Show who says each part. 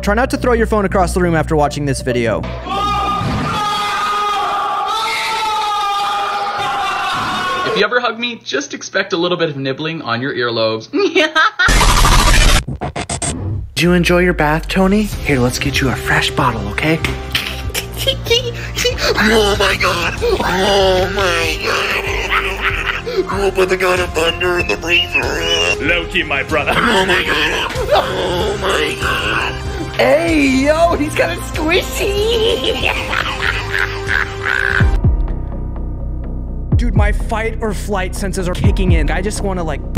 Speaker 1: try not to throw your phone across the room after watching this video.
Speaker 2: If you ever hug me, just expect a little bit of nibbling on your earlobes.
Speaker 3: Did you enjoy your bath, Tony? Here, let's get you a fresh bottle, okay?
Speaker 4: Oh my god! Oh my god! Oh, put the god of thunder in the freezer!
Speaker 5: Low-key, my brother.
Speaker 4: Oh my god! Oh my god!
Speaker 3: Hey, yo, he's got a squishy!
Speaker 1: Dude, my fight or flight senses are kicking in. I just want to like